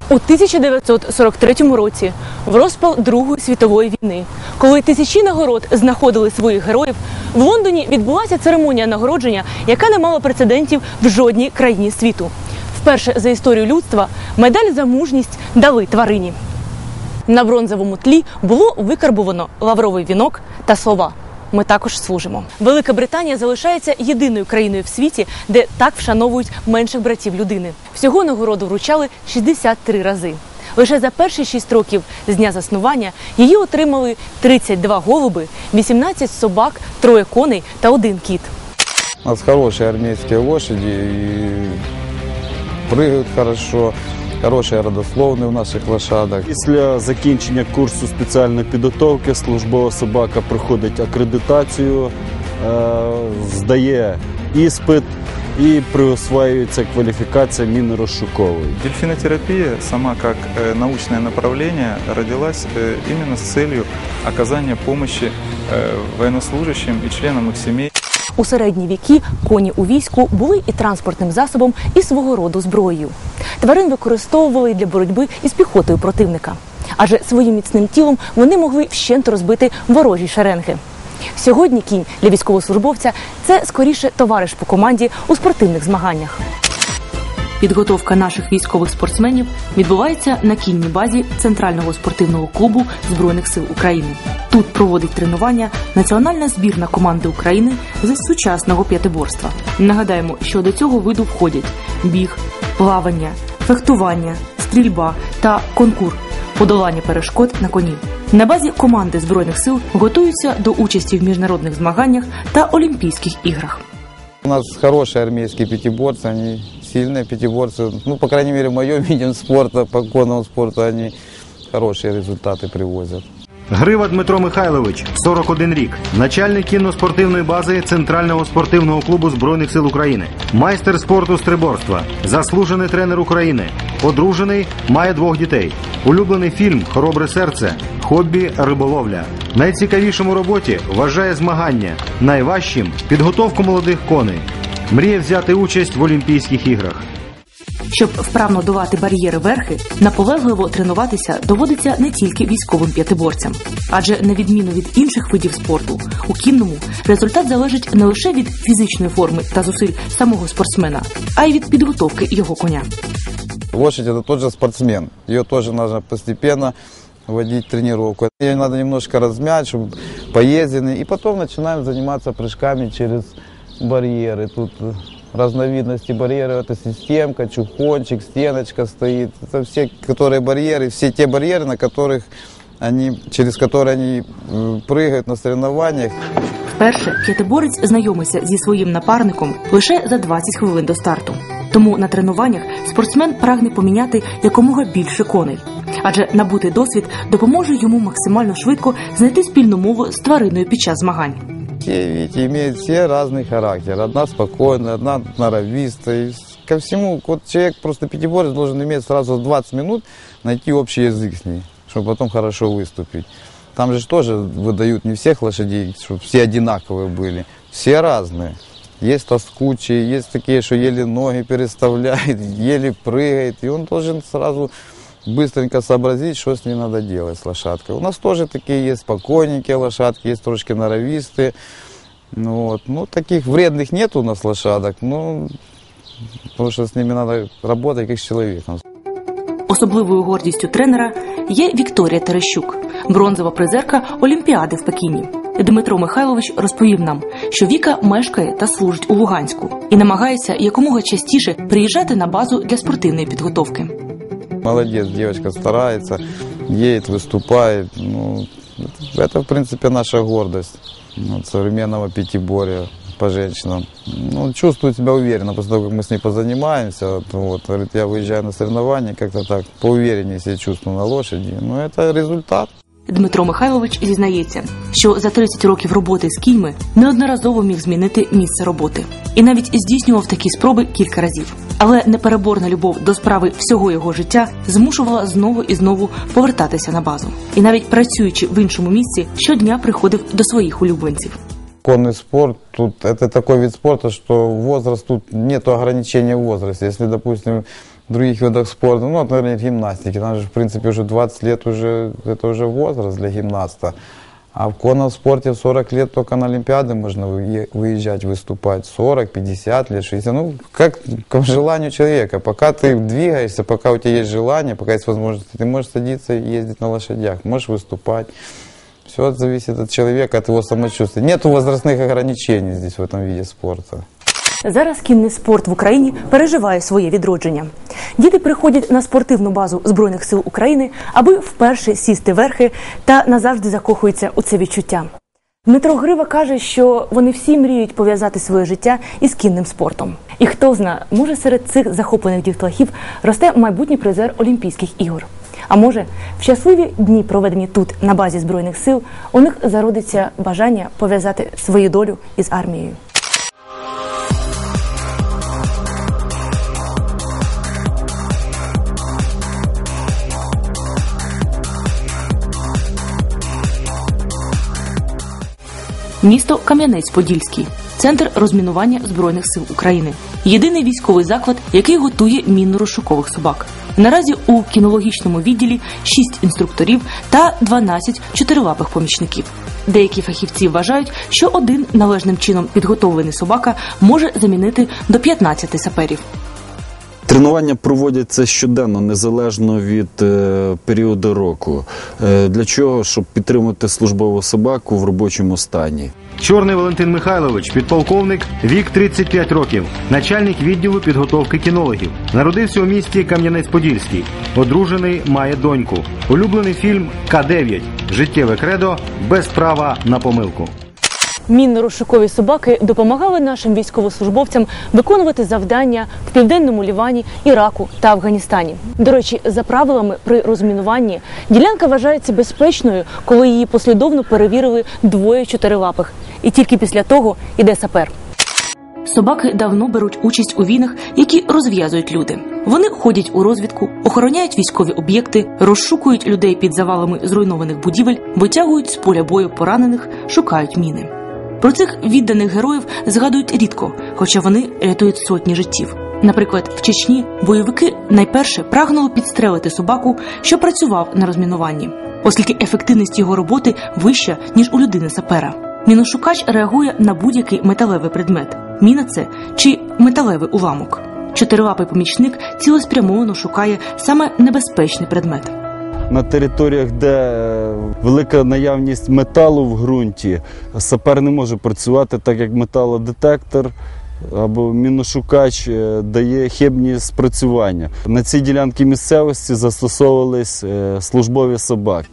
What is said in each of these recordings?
У 1943 році, в розпал Другої світової війни, коли тисячі нагород знаходили своїх героїв, в Лондоні відбулася церемонія нагородження, яка не мала прецедентів в жодній країні світу. Вперше за історію людства медаль за мужність дали тварині. На бронзовому тлі було викарбовано лавровий вінок та слова «Ми також служимо». Велика Британія залишається єдиною країною в світі, де так вшановують менших братів людини. Всього нагороду вручали 63 рази. Лише за перші 6 років з дня заснування її отримали 32 голуби, 18 собак, 3 коней та 1 кіт. У нас хорошие армейские лошади, и прыгают хорошо, хорошие родословные у наших лошадок. Після закінчення курсу спеціальної підготовки службова собака проходить акредитацію, здає іспит и присваивается квалификация минно-розшуковой. Дельфинотерапия сама как научное направление родилась именно с целью оказания помощи военнослужащим и членам их семей. У середні віки коні у війську були і транспортним засобом, і свого роду зброєю. Тварин використовували для боротьби із піхотою противника. Адже своїм міцним тілом вони могли вщент розбити ворожі шеренги. Сьогодні кінь для військовослужбовця – це скоріше товариш по команді у спортивних змаганнях. Підготовка наших військових спортсменів відбувається на кінній базі Центрального спортивного клубу Збройних сил України. Тут проводить тренування національна збірна команди України з сучасного п'ятиборства. Нагадаємо, що до цього виду входять біг, плавання, фехтування, стрільба та конкур – подолання перешкод на коні. На базі команди Збройних сил готуються до участі в міжнародних змаганнях та Олімпійських іграх. У нас хорошие армейские пятиборцы, они сильные пятиборцы. Ну, по крайней мере, в моем виде спорта, по конному спорту, они хорошие результаты привозят. Грива Дмитро Михайлович, 41 рік, начальник кінно-спортивної бази Центрального спортивного клубу Збройних сил України, майстер спорту з триборства, заслужений тренер України, одружений, має 2 дітей. Улюблений фільм «Хоробре серце», хобі – риболовля. Найцікавішим у роботі вважає змагання, найважчим – підготовку молодих коней. Мріє взяти участь в Олімпійських іграх. Щоб вправно долати бар'єри верхи, наполегливо тренуватися доводиться не тільки військовим п'ятиборцям. Адже на відміну від інших видів спорту, у кінному результат залежить не лише від фізичної форми та зусиль самого спортсмена, а й від підготовки його коня. Лошадь – это тот же спортсмен. Ее тоже нужно постепенно вводить в тренировку. Ее надо немножко размять, чтобы поездили. И потом начинаем заниматься прыжками через барьеры. Тут разновидности барьеров, это системка, чухончик, стеночка стоит. Это все которые барьеры, все те барьеры, через которые они прыгают на соревнованиях. Вперше п'ятиборець знайомиться зі своїм напарником лише за 20 хвилин до старту. Тому на тренуваннях спортсмен прагне поміняти якомога більше коней. Адже набутий досвід допоможе йому максимально швидко знайти спільну мову з твариною під час змагань. Видите, имеют все разный характер. Одна спокойная, одна норовистая. Ко всему, вот человек, просто пятиборец, должен иметь сразу 20 минут найти общий язык с ней, чтобы потом хорошо выступить. Там же тоже выдают не всех лошадей, чтобы все одинаковые были. Все разные. Есть тоскучие, есть такие, что еле ноги переставляет, еле прыгает. И он должен сразу быстренько сообразить, что с ней надо делать, с лошадкой. У нас тоже такие есть спокойненькие лошадки, есть трошки норовистые. Ну, таких вредных нет у нас лошадок, потому что с ними надо работать как с человеком. Особливою гордістю тренера є Вікторія Терещук, бронзова призерка Олімпіади в Пекіні. Дмитро Михайлович розповів нам, що Віка мешкає та служить у Луганську і намагається якомога частіше приїжджати на базу для спортивної підготовки. Молодец, девочка старается, едет, выступает. Это, в принципе, наша гордость современного пятиборья по женщинам. Чувствует себя уверенно после того, как мы с ней позанимаемся. Говорит, я выезжаю на соревнования, как-то так поувереннее себя чувствую на лошади. Это результат. Дмитро Михайлович зізнається, що за 30 років роботи з кіньми неодноразово міг змінити місце роботи. І навіть здійснював такі спроби кілька разів. Але непереборна любов до справи всього його життя змушувала знову і знову повертатися на базу. І навіть працюючи в іншому місці, щодня приходив до своїх улюбленців. Конный спорт, это такой вид спорта, что возраст, тут нет ограничения в возрасте. Если, допустим, других видах спорта, ну, вот, наверное, гимнастики. Там же, в принципе, уже 20 лет это уже возраст для гимнаста. А в конном спорте в 40 лет только на Олимпиады можно выезжать, выступать. 40, 50 лет, 60. Ну, как к желанию человека. Пока ты двигаешься, пока у тебя есть желание, пока есть возможность, ты можешь садиться и ездить на лошадях, можешь выступать. Все зависит от человека, от его самочувствия. Нет возрастных ограничений здесь в этом виде спорта. Зараз кінний спорт в Україні переживає своє відродження. Діти приходять на спортивну базу Збройних сил України, аби вперше сісти верхи та назавжди закохуються у це відчуття. Дмитро Грива каже, що вони всі мріють пов'язати своє життя із кінним спортом. І хто знає, може серед цих захоплених дітлахів росте майбутній призер Олімпійських ігор. А може, в щасливі дні, проведені тут, на базі Збройних сил, у них зародиться бажання пов'язати свою долю із армією. Місто Кам'янець-Подільський – центр розмінування Збройних сил України. Єдиний військовий заклад, який готує мінно-розшукових собак. Наразі у кінологічному відділі 6 інструкторів та 12 чотирилапих помічників. Деякі фахівці вважають, що один належним чином підготовлений собака може замінити до 15 саперів. Тренування проводяться щоденно, незалежно від періоду року. Для чого? Щоб підтримати службову собаку в робочому стані. Чорний Валентин Михайлович, підполковник, вік 35 років, начальник відділу підготовки кінологів. Народився у місті Кам'янець-Подільський. Одружений, має доньку. Улюблений фільм «К-9». Життєве кредо без права на помилку. Мінно-розшукові собаки допомагали нашим військовослужбовцям виконувати завдання в Південному Лівані, Іраку та Афганістані. До речі, за правилами при розмінуванні ділянка вважається безпечною, коли її послідовно перевірили 2 чотирилапих. І тільки після того йде сапер. Собаки давно беруть участь у війнах, які розв'язують люди. Вони ходять у розвідку, охороняють військові об'єкти, розшукують людей під завалами зруйнованих будівель, витягують з поля бою поранених, шукають міни. Про цих відданих героїв згадують рідко, хоча вони рятують сотні життів. Наприклад, в Чечні бойовики найперше прагнули підстрелити собаку, що працював на розмінуванні, оскільки ефективність його роботи вища, ніж у людини-сапера. Міношукач реагує на будь-який металевий предмет. Міна це чи металевий уламок. Чотирилапий помічник цілеспрямовано шукає саме небезпечний предмет. На територіях, де велика наявність металу в ґрунті, сапер не може працювати, так як металодетектор або міношукач дає хибні спрацювання. На цій ділянці місцевості застосовувались службові собаки.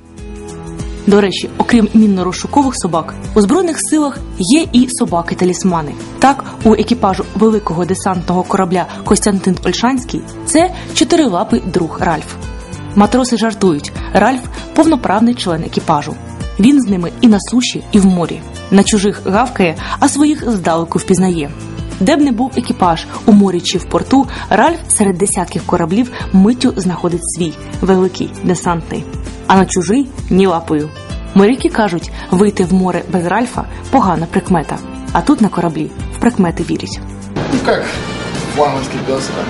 До речі, окрім мінно-розшукових собак, у Збройних силах є і собаки-талісмани. Так, у екіпажу великого десантного корабля «Костянтин Ольшанський» це чотирилапий друг Ральф. Матроси жартують, Ральф – повноправний член екіпажу. Він з ними і на суші, і в морі. На чужих гавкає, а своїх здалеку впізнає. Де б не був екіпаж, у морі чи в порту, Ральф серед десятків кораблів миттю знаходить свій, великий, десантний. А на чужий – ні лапою. Моряки кажуть, вийти в море без Ральфа – погана прикмета. А тут на кораблі в прикмети вірять. Ну як флагманський пес, так?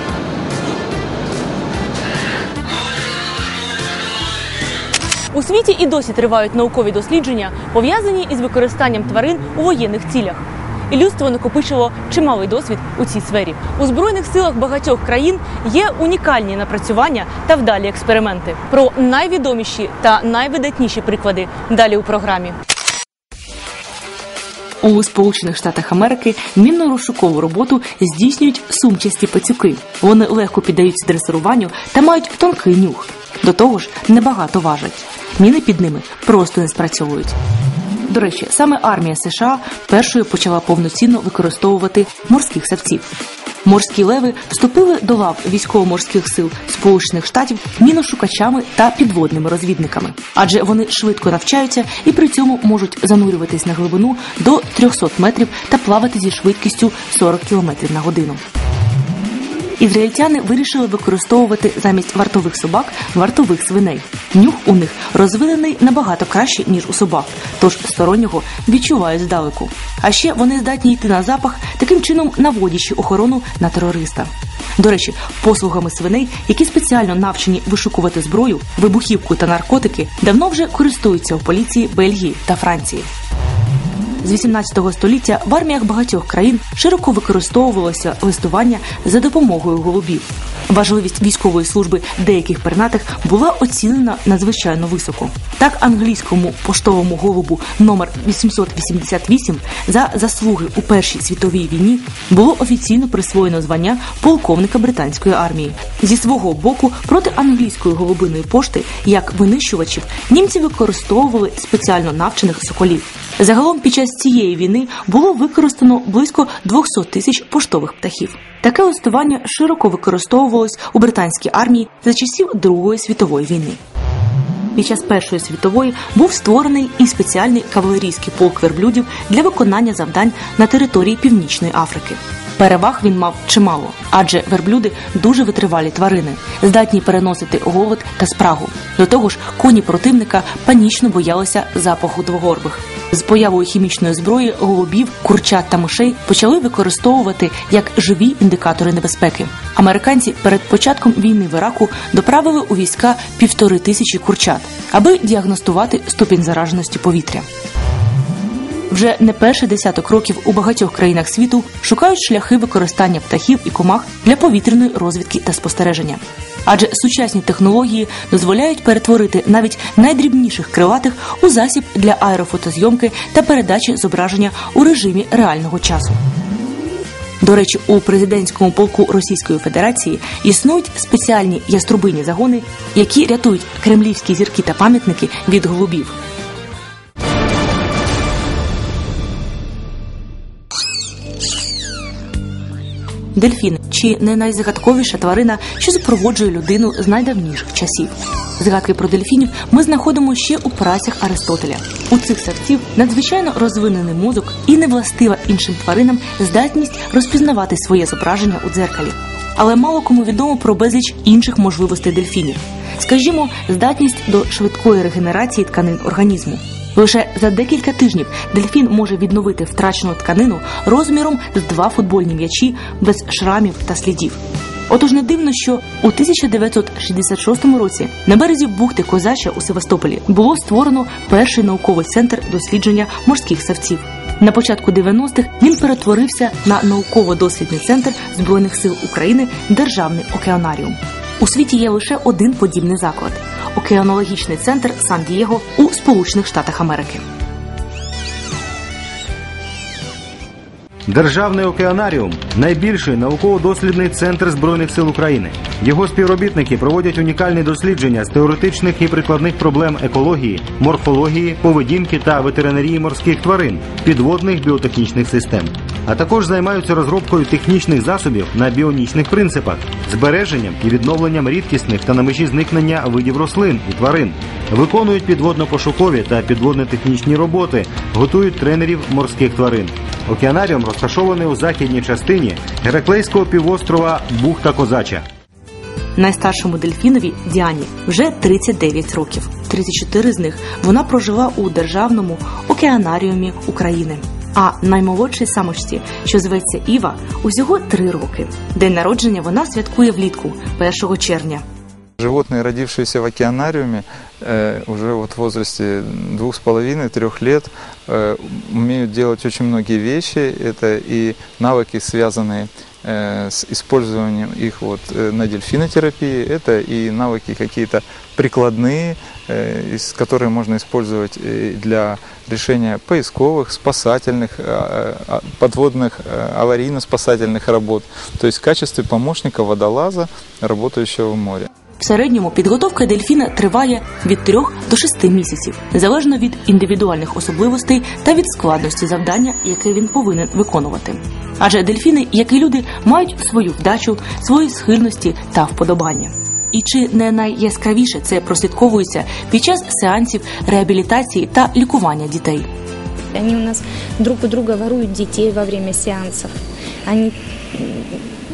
У світі і досі тривають наукові дослідження, пов'язані із використанням тварин у воєнних цілях. І людство накопичило чималий досвід у цій сфері. У Збройних силах багатьох країн є унікальні напрацювання та вдалі експерименти. Про найвідоміші та найвидатніші приклади далі у програмі. У Сполучених Штатах Америки мінно-розшукову роботу здійснюють сумчасті пацюки. Вони легко піддаються дресируванню та мають тонкий нюх. До того ж, небагато важать. Міни під ними просто не спрацьовують. До речі, саме армія США першою почала повноцінно використовувати морських савців. Морські леви вступили до лав військово-морських сил Сполучених Штатів міношукачами та підводними розвідниками. Адже вони швидко навчаються і при цьому можуть занурюватись на глибину до 300 метрів та плавати зі швидкістю 40 км на годину. Ізраїльтяни вирішили використовувати замість вартових собак вартових свиней. Нюх у них розвинений набагато краще, ніж у собак, тож стороннього відчувають здалеку. А ще вони здатні йти на запах, таким чином наводячи охорону на терориста. До речі, послугами свиней, які спеціально навчені вишукувати зброю, вибухівку та наркотики, давно вже користуються у поліції Бельгії та Франції. З 18 століття в арміях багатьох країн широко використовувалося листування за допомогою голубів. Важливість військової служби деяких пернатих була оцінена надзвичайно високо. Так, англійському поштовому голубу номер 888 за заслуги у Першій світовій війні було офіційно присвоєно звання полковника британської армії. Зі свого боку, проти англійської голубиної пошти, як винищувачів, німці використовували спеціально навчених соколів. Загалом під час цієї війни було використано близько 200 тисяч поштових птахів. Таке листування широко використовувалось у британській армії за часів Другої світової війни. Під час Першої світової був створений і спеціальний кавалерійський полк верблюдів для виконання завдань на території Північної Африки. Переваг він мав чимало, адже верблюди дуже витривалі тварини, здатні переносити голод та спрагу. До того ж, коні противника панічно боялися запаху двогорбих. З появою хімічної зброї голубів, курчат та мишей почали використовувати як живі індикатори небезпеки. Американці перед початком війни в Іраку доправили у війська 1500 курчат, аби діагностувати ступінь зараженості повітря. Вже не перший десяток років у багатьох країнах світу шукають шляхи використання птахів і комах для повітряної розвідки та спостереження. Адже сучасні технології дозволяють перетворити навіть найдрібніших крилатих у засіб для аерофотозйомки та передачі зображення у режимі реального часу. До речі, у президентському полку Російської Федерації існують спеціальні яструбині загони, які рятують кремлівські зірки та пам'ятники від голубів. Дельфін – чи не найзагадковіша тварина, що супроводжує людину з найдавніших часів. Згадки про дельфінів ми знаходимо ще у працях Аристотеля. У цих савців надзвичайно розвинений мозок і невластива іншим тваринам здатність розпізнавати своє зображення у дзеркалі. Але мало кому відомо про безліч інших можливостей дельфінів. Скажімо, здатність до швидкої регенерації тканин організму. Лише за декілька тижнів дельфін може відновити втрачену тканину розміром з 2 футбольні м'ячі без шрамів та слідів. Отож не дивно, що у 1966 році на березі бухти Козача у Севастополі було створено перший науковий центр дослідження морських савців. На початку 90-х він перетворився на науково-дослідний центр Збройних сил України «Державний океанаріум». У світі є лише один подібний заклад – океанологічний центр Сан-Дієго у Сполучених Штатах Америки. Державний океанаріум – найбільший науково-дослідний центр Збройних сил України. Його співробітники проводять унікальні дослідження з теоретичних і прикладних проблем екології, морфології, поведінки та ветеринарії морських тварин, підводних біотехнічних систем. А також займаються розробкою технічних засобів на біонічних принципах, збереженням і відновленням рідкісних та на межі зникнення видів рослин і тварин. Виконують підводно-пошукові та підводно-технічні роботи, готують тренерів морських тварин. Океанаріум розташований у західній частині Гераклейського півострова бухта Козача. Найстаршому дельфінові Діані вже 39 років. 34 з них вона прожила у Державному океанаріумі України. А наймолодшій самочці, що зветься Іва, усього 3 роки. День народження вона святкує влітку, 1 червня. Животные, родившиеся в океанариуме, уже вот в возрасте 2,5-3 лет, умеют делать очень многие вещи. Это и навыки, связанные с использованием их вот на дельфинотерапии, это и навыки какие-то прикладные, которые можно использовать для решения поисковых, спасательных, подводных, аварийно-спасательных работ, то есть в качестве помощника водолаза, работающего в море. В середньому підготовка дельфіна триває від 3 до 6 місяців, залежно від індивідуальних особливостей та від складності завдання, яке він повинен виконувати. Адже дельфіни, як і люди, мають свою вдачу, свої схильності та вподобання. І чи не найяскравіше це прослідковується під час сеансів реабілітації та лікування дітей? Они у нас друг у друга воруют детей во время сеансов. Они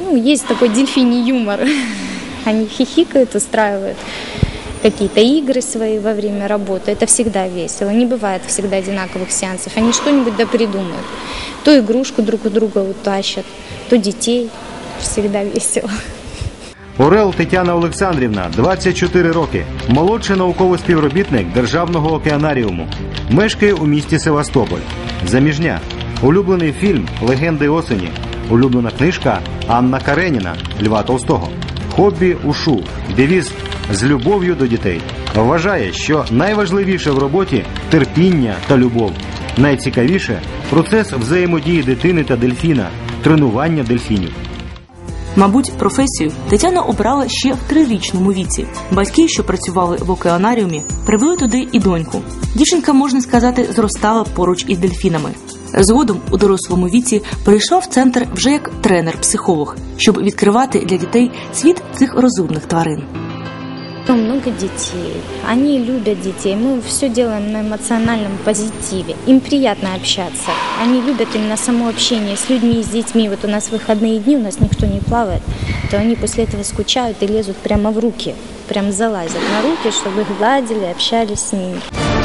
есть такой дельфиний юмор. Они хихикают, устраивают какие-то игры свои во время работы. Это всегда весело. Не бывает всегда одинаковых сеансов. Они что-нибудь да придумают. То игрушку друг у друга утащат, то детей. Всегда весело. Орел Тетяна Олександрівна, 24 роки. Молодший науковий співробітник Державного океанаріуму. Мешкає у місті Севастополь. Заміжня. Улюблений фільм «Легенди осені». Улюблена книжка Анна Кареніна Льва Толстого. Хобі – ушу. Девіз «З любов'ю до дітей». Вважає, що найважливіше в роботі – терпіння та любов. Найцікавіше – процес взаємодії дитини та дельфіна, тренування дельфінів. Мабуть, професію Тетяна обрала ще в 3-річному віці. Батьки, що працювали в океанаріумі, привели туди і доньку. Дівчинка, можна сказати, зростала поруч із дельфінами. Згодом у дорослому віці перейшла в центр вже як тренер-психолог, щоб відкривати для дітей світ цих розумних тварин. Много детей. Они любят детей. Мы все делаем на эмоциональном позитиве. Им приятно общаться. Они любят именно само общение с людьми и с детьми. Вот у нас выходные дни, у нас никто не плавает, то они после этого скучают и лезут прямо в руки. Прям залазят на руки, чтобы их гладили, общались с ними.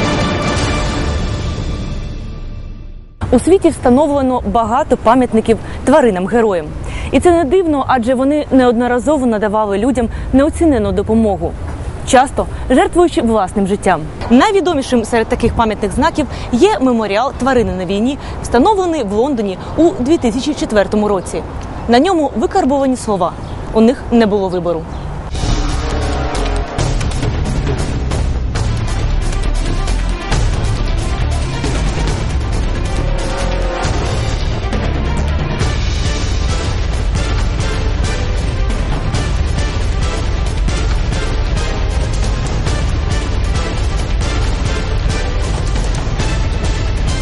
У світі встановлено багато пам'ятників тваринам-героям. І це не дивно, адже вони неодноразово надавали людям неоцінену допомогу, часто жертвуючи власним життям. Найвідомішим серед таких пам'ятних знаків є меморіал «Тварини на війні», встановлений в Лондоні у 2004 році. На ньому викарбовані слова «У них не було вибору».